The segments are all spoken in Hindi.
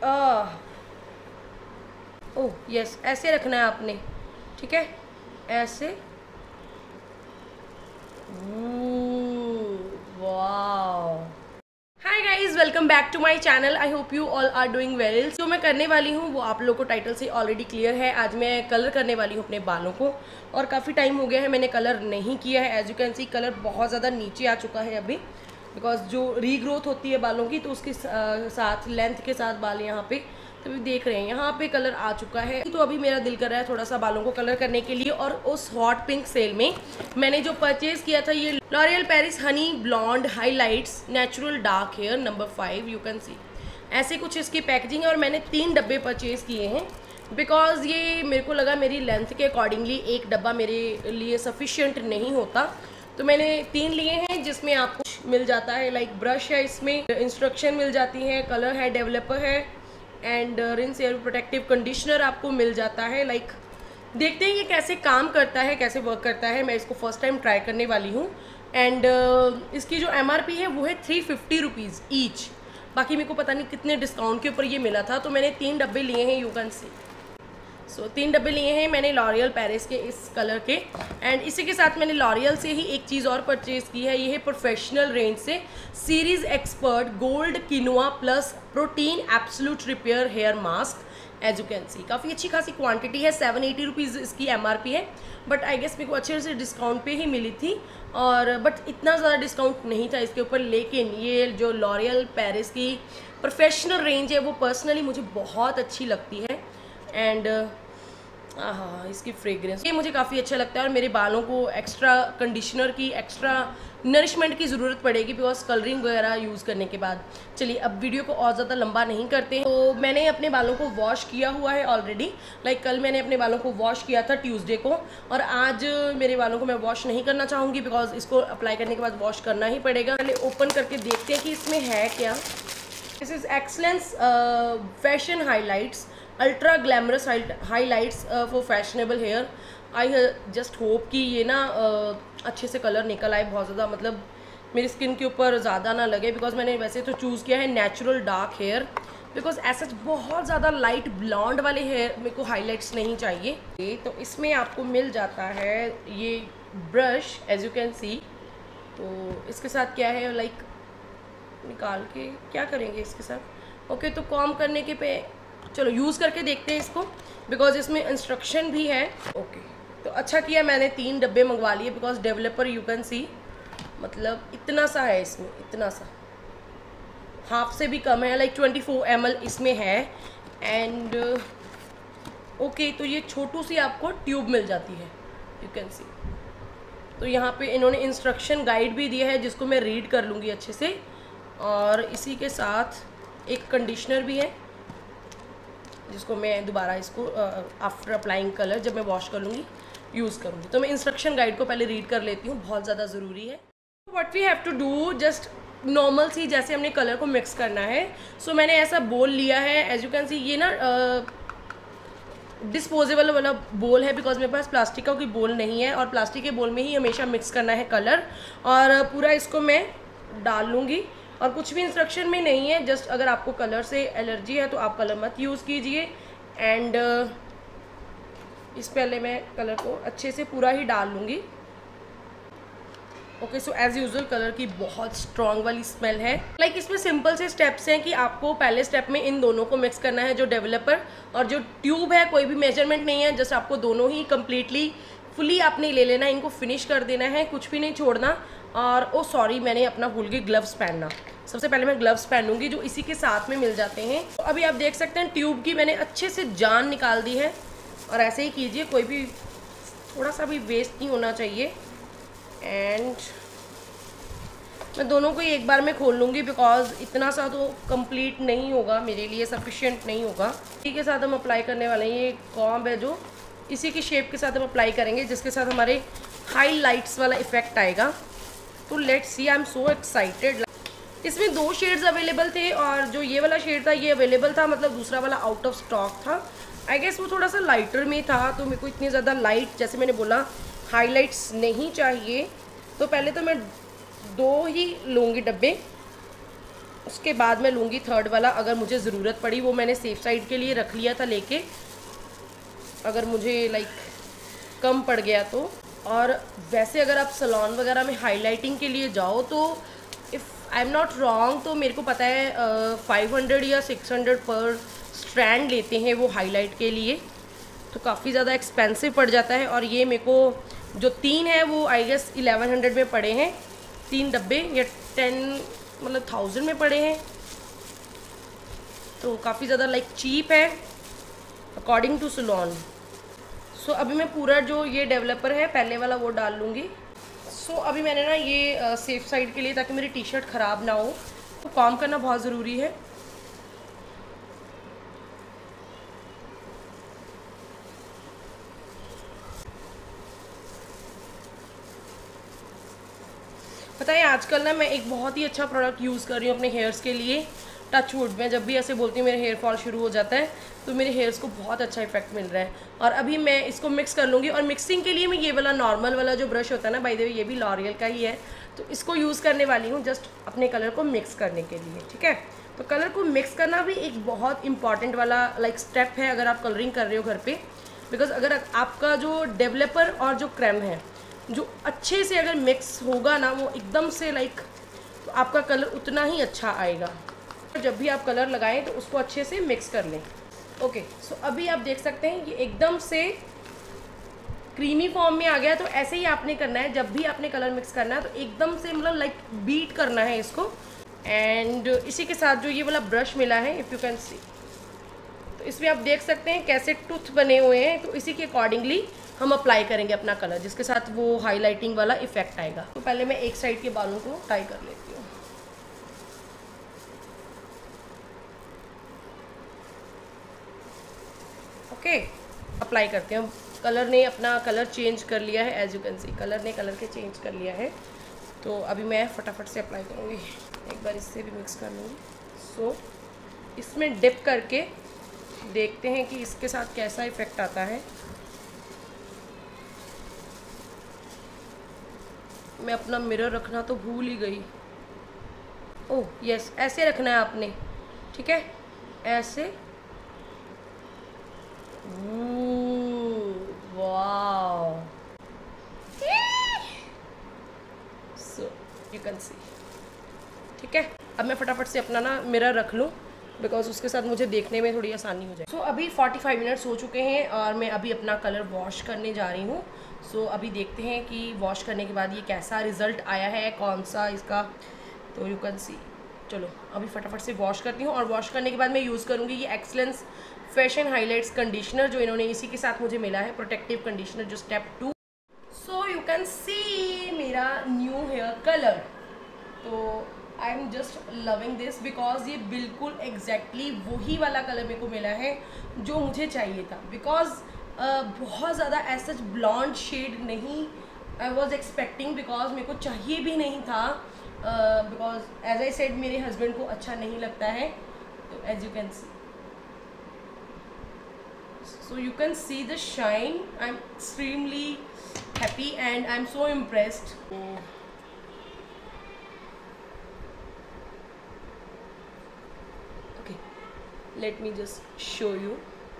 ओह यस, ऐसे रखना है आपने, ठीक है, ऐसे। Wow. Hi guys, welcome back to my channel. I hope you all are doing well. जो मैं करने वाली हूँ वो आप लोगों को टाइटल से ऑलरेडी क्लियर है। आज मैं कलर करने वाली हूँ अपने बालों को, और काफ़ी टाइम हो गया है मैंने कलर नहीं किया है। As you can see colour बहुत ज़्यादा नीचे आ चुका है अभी, बिकॉज जो रीग्रोथ होती है बालों की, तो उसके साथ लेंथ के साथ बाल यहाँ पे तो भी देख रहे हैं यहाँ पे कलर आ चुका है। तो अभी मेरा दिल कर रहा है थोड़ा सा बालों को कलर करने के लिए, और उस हॉट पिंक सेल में मैंने जो परचेज किया था ये L'Oreal Paris honey blonde highlights natural dark hair number 5, you can see. ऐसे कुछ इसकी पैकेजिंग है, और मैंने 3 डब्बे परचेज किए हैं बिकॉज ये मेरे को लगा मेरी लेंथ के अकॉर्डिंगली एक डब्बा मेरे लिए सफिशिएंट नहीं होता, तो मैंने 3 लिए हैं, जिसमें आपको मिल जाता है लाइक ब्रश है, इसमें इंस्ट्रक्शन मिल जाती है, कलर है, डेवलपर है, and rinse air protective conditioner आपको मिल जाता है। लाइक देखते हैं ये कैसे काम करता है, कैसे वर्क करता है। मैं इसको फर्स्ट टाइम ट्राई करने वाली हूँ, एंड इसकी जो MRP है वो है 350 रुपीज़ ईच। बाकी मेरे को पता नहीं कितने डिस्काउंट के ऊपर ये मिला था, तो मैंने 3 डब्बे लिए हैं, यू कैन सी। सो 3 डब्बे लिए हैं मैंने लॉरियल पेरिस के इस कलर के, एंड इसी के साथ मैंने लॉरियल से ही एक चीज़ और परचेज़ की है। ये है प्रोफेशनल रेंज से series expert gold quinoa plus protein absolute repair hair mask. As you can see काफ़ी अच्छी खासी क्वांटिटी है, 780 रुपीज़ इसकी MRP है, बट आई गेस मेरे को अच्छे से डिस्काउंट पे ही मिली थी, और बट इतना ज़्यादा डिस्काउंट नहीं था इसके ऊपर। लेकिन ये जो लॉरियल पेरिस की प्रोफेशनल रेंज है वो पर्सनली मुझे बहुत अच्छी लगती है, एंड हाँ इसकी फ्रेग्रेंस ये मुझे काफ़ी अच्छा लगता है। और मेरे बालों को एक्स्ट्रा कंडीशनर की, एक्स्ट्रा नरिशमेंट की ज़रूरत पड़ेगी बिकॉज कलरिंग वगैरह यूज़ करने के बाद। चलिए अब वीडियो को और ज़्यादा लंबा नहीं करते हैं। तो मैंने अपने बालों को वॉश किया हुआ है ऑलरेडी, लाइक कल मैंने अपने बालों को वॉश किया था ट्यूसडे को, और आज मेरे बालों को मैं वॉश नहीं करना चाहूँगी बिकॉज इसको अप्लाई करने के बाद वॉश करना ही पड़ेगा। पहले ओपन करके देखते हैं कि इसमें है क्या। This is excellence fashion highlights ultra glamorous highlights for fashionable hair. I just hope कि ये ना अच्छे से कलर निकल आए, बहुत ज़्यादा मतलब मेरी स्किन के ऊपर ज़्यादा ना लगे, बिकॉज मैंने वैसे तो चूज़ किया है नेचुरल डार्क हेयर, बिकॉज ऐसा बहुत ज़्यादा लाइट ब्लॉन्ड वाले हेयर मेरे को हाईलाइट्स नहीं चाहिए। तो इसमें आपको मिल जाता है ये brush, as you can see. तो इसके साथ क्या है, लाइक निकाल के क्या करेंगे इसके साथ। ओके तो कॉम करने के पे चलो यूज़ करके देखते हैं इसको, बिकॉज इसमें इंस्ट्रक्शन भी है। ओके तो अच्छा किया मैंने 3 डब्बे मंगवा लिए, because developer you can see मतलब इतना सा है इसमें, इतना सा, हाफ से भी कम है, लाइक 24 ml इसमें है। एंड ओके तो ये छोटू सी आपको ट्यूब मिल जाती है, यू कैन सी। तो यहाँ पे इन्होंने इंस्ट्रक्शन गाइड भी दिया है जिसको मैं रीड कर लूँगी अच्छे से, और इसी के साथ एक कंडीशनर भी है जिसको मैं दोबारा इसको आफ्टर अप्लाइंग कलर जब मैं वॉश कर लूँगी यूज़ करूँगी। तो मैं इंस्ट्रक्शन गाइड को पहले रीड कर लेती हूँ, बहुत ज़्यादा ज़रूरी है। What we have to do, just normal सी जैसे हमने कलर को मिक्स करना है। सो मैंने ऐसा बोल लिया है, एज यू कैन सी ये ना डिस्पोजेबल वाला बोल है, बिकॉज मेरे पास प्लास्टिक का कोई बोल नहीं है, और प्लास्टिक के बोल में ही हमेशा मिक्स करना है कलर, और पूरा इसको मैं डाल लूँगी। और कुछ भी इंस्ट्रक्शन में नहीं है, जस्ट अगर आपको कलर से एलर्जी है तो आप कलर मत यूज़ कीजिए। एंड इस पहले मैं कलर को अच्छे से पूरा ही डाल लूँगी। Okay so as usual colour की बहुत स्ट्रॉन्ग वाली स्मेल है। लाइक इसमें सिंपल से स्टेप्स हैं कि आपको पहले स्टेप में इन दोनों को मिक्स करना है, जो डेवलपर और जो ट्यूब है, कोई भी मेजरमेंट नहीं है, जस्ट आपको दोनों ही कम्प्लीटली फुली आपने ले लेना है, इनको फिनिश कर देना है, कुछ भी नहीं छोड़ना। और ओ सॉरी मैंने अपना भूल गई ग्लव्स पहनना, सबसे पहले मैं ग्लव्स पहनूंगी जो इसी के साथ में मिल जाते हैं। तो अभी आप देख सकते हैं ट्यूब की मैंने अच्छे से जान निकाल दी है, और ऐसे ही कीजिए, कोई भी थोड़ा सा भी वेस्ट नहीं होना चाहिए। एंड मैं दोनों को ही एक बार में खोल लूँगी, बिकॉज इतना सा तो कंप्लीट नहीं होगा मेरे लिए, सफिशिएंट नहीं होगा। इसी के साथ हम अप्लाई करने वाले हैं, ये कॉम्ब है जो इसी की शेप के साथ हम अप्लाई करेंगे, जिसके साथ हमारे हाईलाइट्स वाला इफेक्ट आएगा। तो let's see, I am so excited. इसमें 2 शेड्स अवेलेबल थे, और जो ये वाला शेड था ये अवेलेबल था, मतलब दूसरा वाला आउट ऑफ स्टॉक था। आई गेस वो थोड़ा सा लाइटर में था, तो मेरे को इतनी ज़्यादा लाइट, जैसे मैंने बोला हाइलाइट्स नहीं चाहिए, तो पहले तो मैं 2 ही लूँगी डब्बे। उसके बाद मैं लूँगी थर्ड वाला अगर मुझे ज़रूरत पड़ी, वो मैंने सेफ साइड के लिए रख लिया था लेके, अगर मुझे लाइक कम पड़ गया तो। और वैसे अगर आप सलोन वगैरह में हाईलाइटिंग के लिए जाओ तो if I am not wrong तो मेरे को पता है 500 या 600 पर स्ट्रैंड लेते हैं वो हाईलाइट के लिए, तो काफ़ी ज़्यादा एक्सपेंसिव पड़ जाता है। और ये मेरे को जो 3 है वो आई गेस 1100 में पड़े हैं, 3 डब्बे, या 10 मतलब 1000 में पड़े हैं, तो काफ़ी ज़्यादा लाइक चीप है अकॉर्डिंग टू सलोन। सो अभी मैं पूरा जो ये डेवलपर है पहले वाला वो डाल लूँगी। सो अभी मैंने ना ये सेफ साइड के लिए, ताकि मेरी टी शर्ट ख़राब ना हो, तो काम करना बहुत ज़रूरी है। पता है आजकल ना मैं एक बहुत ही अच्छा प्रोडक्ट यूज़ कर रही हूँ अपने हेयर्स के लिए, टच वुड। मैं जब भी ऐसे बोलती हूँ मेरे हेयर फॉल शुरू हो जाता है, तो मेरे हेयर्स को बहुत अच्छा इफेक्ट मिल रहा है। और अभी मैं इसको मिक्स कर लूँगी, और मिक्सिंग के लिए मैं ये वाला नॉर्मल वाला जो ब्रश होता है ना, बाय द वे ये भी लॉरियल का ही है, तो इसको यूज़ करने वाली हूँ जस्ट अपने कलर को मिक्स करने के लिए, ठीक है। तो कलर को मिक्स करना भी एक बहुत इंपॉर्टेंट वाला लाइक स्टेप है अगर आप कलरिंग कर रहे हो घर पर, बिकॉज अगर आपका जो डेवलपर और जो क्रेम है जो अच्छे से अगर मिक्स होगा ना, वो एकदम से लाइक, तो आपका कलर उतना ही अच्छा आएगा। जब भी आप कलर लगाएं तो उसको अच्छे से मिक्स कर लें। ओके, सो अभी आप देख सकते हैं ये एकदम से क्रीमी फॉर्म में आ गया। तो ऐसे ही आपने करना है, जब भी आपने कलर मिक्स करना है तो एकदम से मतलब लाइक बीट करना है इसको। एंड इसी के साथ जो ये वाला ब्रश मिला है, इफ़ यू कैन सी, तो इसमें आप देख सकते हैं कैसे टूथ बने हुए हैं, तो इसी के अकॉर्डिंगली हम अप्लाई करेंगे अपना कलर, जिसके साथ वो हाईलाइटिंग वाला इफेक्ट आएगा। तो पहले मैं एक साइड के बालों को टाई कर लेती हूँ। ओके, अप्लाई करते हैं। कलर ने अपना कलर चेंज कर लिया है, as you can see colour ने कलर के चेंज कर लिया है। तो अभी मैं फटाफट से अप्लाई करूँगी, एक बार इससे भी मिक्स कर लूँगी। सो इसमें डिप करके देखते हैं कि इसके साथ कैसा इफेक्ट आता है। मैं अपना मिरर रखना तो भूल ही गई। ओह यस, ऐसे रखना है आपने, ठीक है, ऐसे। Wow, so you can see, ठीक है। अब मैं फटाफट से अपना ना मिरर रख लूँ, बिकॉज उसके साथ मुझे देखने में थोड़ी आसानी हो जाए। सो अभी 45 मिनट्स हो चुके हैं और मैं अभी अपना कलर वॉश करने जा रही हूँ। सो अभी देखते हैं कि वॉश करने के बाद ये कैसा रिज़ल्ट आया है, कौन सा इसका, तो यू कैन सी। चलो अभी फटाफट से वॉश करती हूँ, और वॉश करने के बाद मैं यूज़ करूँगी ये एक्सेलेंस फैशन हाइलाइट्स कंडीशनर, जो इन्होंने इसी के साथ मुझे मिला है, प्रोटेक्टिव कंडीशनर, जो step 2। So you can see मेरा न्यू हेयर कलर। तो I am just loving this, because ये बिल्कुल एग्जैक्टली वही वाला कलर मेरे को मिला है जो मुझे चाहिए था। बिकॉज बहुत ज़्यादा ऐसा ब्लॉन्ड शेड नहीं आई वॉज एक्सपेक्टिंग, बिकॉज मेरे को चाहिए भी नहीं था, बिकॉज एज आई सेड मेरे हस्बैंड को अच्छा नहीं लगता है। तो as you can see, so you can see the shine. I'm extremely happy and I'm so impressed. Okay, let me just show you.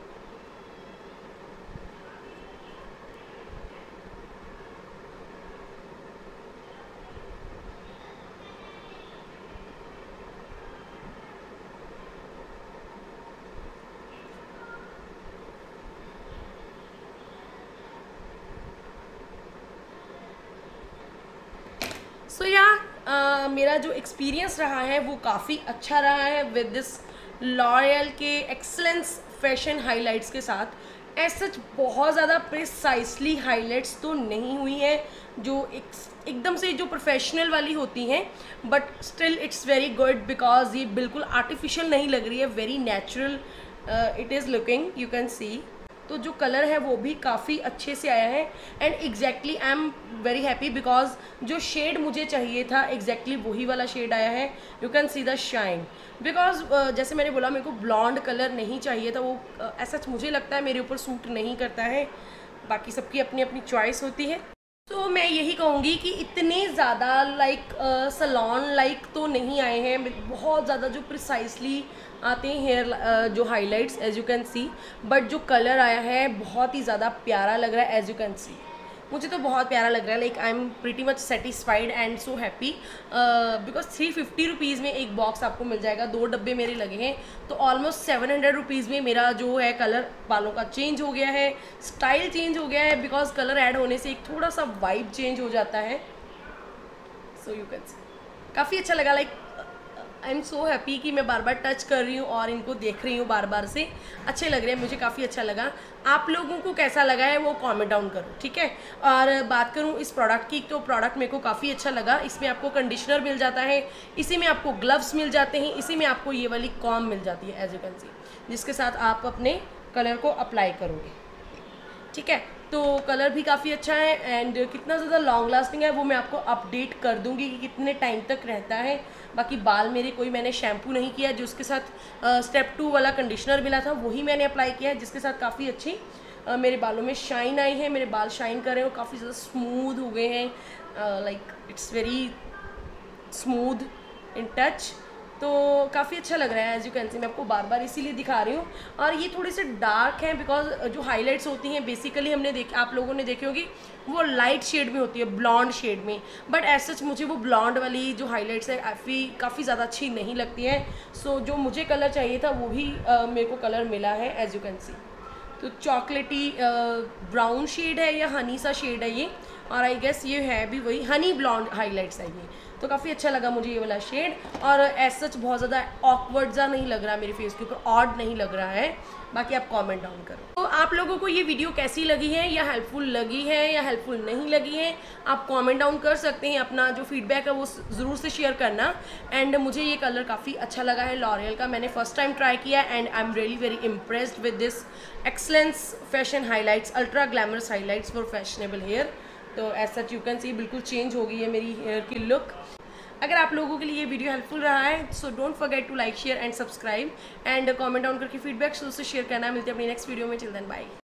So मेरा जो एक्सपीरियंस रहा है वो काफ़ी अच्छा रहा है विद दिस लॉरियल के एक्सेलेंस फैशन हाइलाइट्स के साथ। ऐसा बहुत ज़्यादा प्रिसाइसली हाइलाइट्स तो नहीं हुई है जो एकदम से जो प्रोफेशनल वाली होती हैं, but still it's very good, because ये बिल्कुल आर्टिफिशियल नहीं लग रही है, very natural it is looking, you can see. तो जो कलर है वो भी काफ़ी अच्छे से आया है, and exactly I am very happy, because जो शेड मुझे चाहिए था एग्जैक्टली वही वाला शेड आया है। You can see the shine, because जैसे मैंने बोला मेरे को ब्लॉन्ड कलर नहीं चाहिए था, वो ऐसा मुझे लगता है मेरे ऊपर सूट नहीं करता है। बाकी सबकी अपनी अपनी चॉइस होती है। तो मैं यही कहूँगी कि इतने ज़्यादा लाइक सलोन लाइक तो नहीं आए हैं, बहुत ज़्यादा जो प्रिसाइसली आते हैं हेयर जो highlights as you can see, but जो कलर आया है बहुत ही ज़्यादा प्यारा लग रहा है एज यू कैन सी। मुझे तो बहुत प्यारा लग रहा है, like I am pretty much satisfied and so happy because 350 rupees में एक बॉक्स आपको मिल जाएगा, 2 डब्बे मेरे लगे हैं, तो ऑलमोस्ट 700 रुपीज़ में मेरा जो है कलर बालों का चेंज हो गया है, स्टाइल चेंज हो गया है, बिकॉज कलर ऐड होने से एक थोड़ा सा वाइब चेंज हो जाता है। सो यू कैन सी काफ़ी अच्छा लगा, like I am so happy कि मैं बार बार टच कर रही हूँ और इनको देख रही हूँ बार बार से, अच्छे लग रहे हैं, मुझे काफ़ी अच्छा लगा। आप लोगों को कैसा लगा है वो कमेंट डाउन करो, ठीक है। और बात करूँ इस प्रोडक्ट की, तो प्रोडक्ट मेरे को काफ़ी अच्छा लगा। इसमें आपको कंडीशनर मिल जाता है, इसी में आपको ग्लव्स मिल जाते हैं, इसी में आपको ये वाली कॉम मिल जाती है एज यू कैन सी, जिसके साथ आप अपने कलर को अप्लाई करोगे, ठीक है। तो कलर भी काफ़ी अच्छा है एंड कितना ज़्यादा लॉन्ग लास्टिंग है वो मैं आपको अपडेट कर दूंगी कि कितने टाइम तक रहता है। बाकी बाल मेरे कोई मैंने शैम्पू नहीं किया, जो उसके साथ स्टेप 2 वाला कंडीशनर मिला था वही मैंने अप्लाई किया है, जिसके साथ काफ़ी अच्छी मेरे बालों में शाइन आई है, मेरे बाल शाइन कर रहे हैं और काफ़ी ज़्यादा स्मूथ हो गए हैं, like it's very smooth in touch, तो काफ़ी अच्छा लग रहा है एज यू कैन सी। मैं आपको बार बार इसीलिए दिखा रही हूँ। और ये थोड़े से डार्क हैं बिकॉज जो हाइलाइट्स होती हैं बेसिकली हमने देखे, आप लोगों ने देखी होगी, वो लाइट शेड में होती है, ब्लॉन्ड शेड में, बट एज सच मुझे वो ब्लॉन्ड वाली जो हाइलाइट्स है काफ़ी ज़्यादा अच्छी नहीं लगती है। सो जो मुझे कलर चाहिए था वो भी मेरे को कलर मिला है एज यू कैन सी। तो चॉकलेटी ब्राउन शेड है या हनी सा शेड है ये, और आई गेस ये है भी वही हनी ब्लॉन्ड हाइलाइट्स है ये, तो काफ़ी अच्छा लगा मुझे ये वाला शेड। और एज सच बहुत ज़्यादा ऑकवर्ड सा नहीं लग रहा मेरे फेस के ऊपर, ऑड नहीं लग रहा है। बाकी आप कमेंट डाउन करो तो आप लोगों को ये वीडियो कैसी लगी है, या हेल्पफुल लगी है या हेल्पफुल नहीं लगी है, आप कमेंट डाउन कर सकते हैं। अपना जो फीडबैक है वो ज़रूर से शेयर करना। एंड मुझे ये कलर काफ़ी अच्छा लगा है लॉरियल का, मैंने फर्स्ट टाइम ट्राई किया and I am really very impressed with this excellence fashion highlights, ultra glamorous highlights for fashionable hair. तो as such you can see बिल्कुल चेंज हो गई है मेरी हेयर की लुक। अगर आप लोगों के लिए ये वीडियो हेल्पफुल रहा है so don't forget to like share and subscribe and comment down करके फीडबैक से शेयर करना। मिलते हैं अपनी नेक्स्ट वीडियो में, टिल देन बाय।